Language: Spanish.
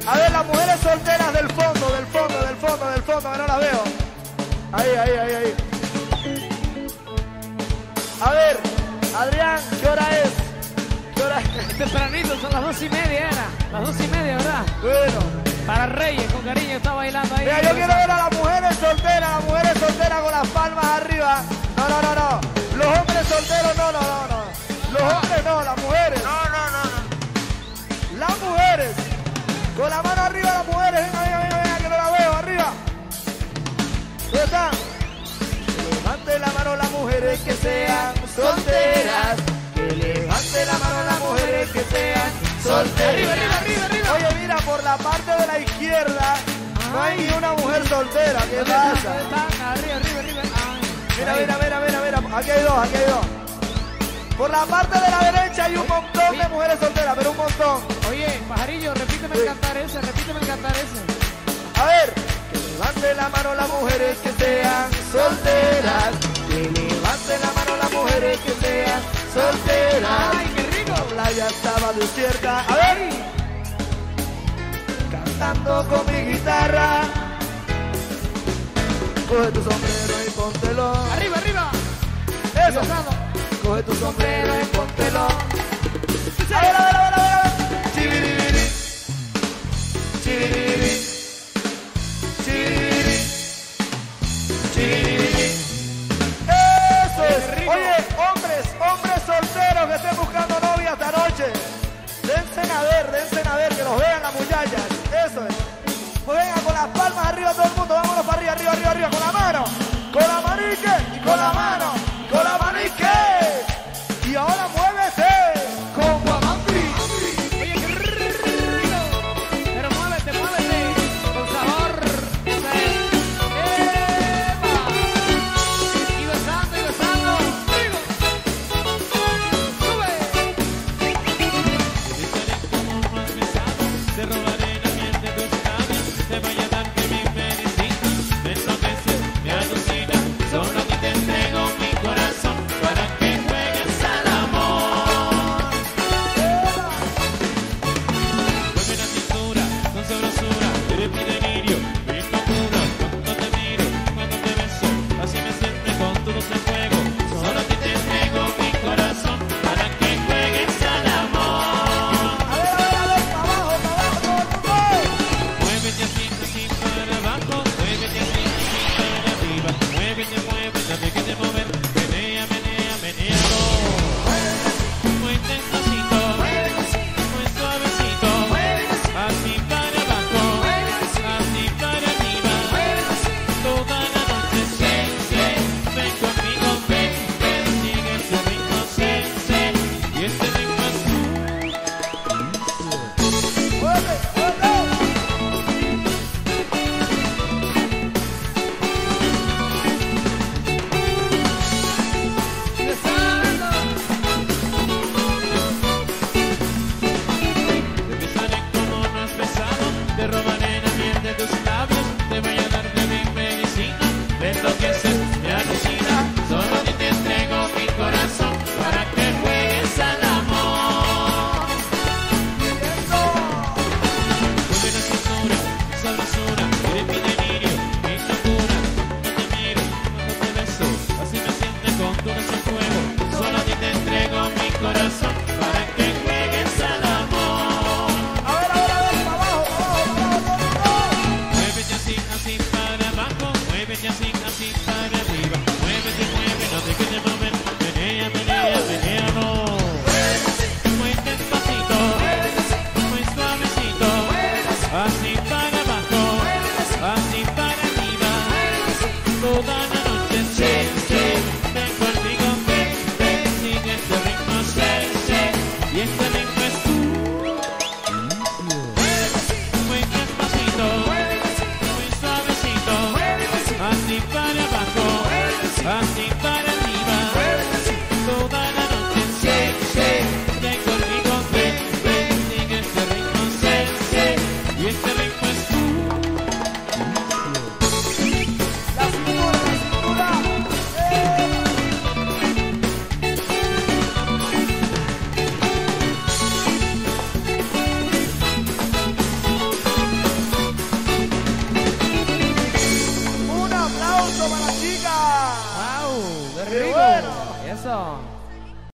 A ver, las mujeres solteras del fondo, que no las veo. Ahí. A ver, Adrián, ¿qué hora es? Tempranito, son las 2:30 era. Las 2:30, ¿verdad? Bueno. Para Reyes, con cariño, está bailando ahí. Mira, yo quiero ver a las mujeres solteras con las palmas arriba. No. Los hombres solteros, no. Los hombres no, las mujeres. No. Las mujeres. Con la mano arriba las mujeres. Venga, que no la veo, arriba. ¿Dónde están? Que levanten la mano las mujeres que sean solteras. Que levanten la mano las mujeres que sean solteras. Arriba. Oye, mira, por la parte de la izquierda no hay ni una mujer soltera. ¿Qué pasa? Arriba. Mira. Aquí hay dos. Por la parte de la derecha hay un montón de mujeres solteras, pero un montón. Oye, Pajarillo, repíteme el cantar ese. A ver. Que levanten la mano las mujeres que sean solteras. Que levanten la mano las mujeres que sean solteras. ¡Ay, qué rico! La playa estaba desierta. A ver. Cantando con mi guitarra. Coge tu sombrero y póntelo. Arriba. Eso. Coge tu sombrero y póntelo. A ver. Chibiribiri. Eso es. Oye, hombres solteros que estén buscando novia esta noche. Dense a ver, que los vean las muchachas. Eso es. Pues venga, con las palmas arriba todo el mundo. Vámonos para arriba. Con la mano. Con la manique. Y con la mano. Con la manique. Y ahora muévete. Con Guamantri. Oye, qué rico. Pero muévete. Con sabor. ¡Epa! Y besando. ¡Sube! Te robaré la miel de tus labios, te voy a dar que mi medicina me enloquece, me alucina. Solo aquí te entrego mi corazón para que juegues al amor. Eso.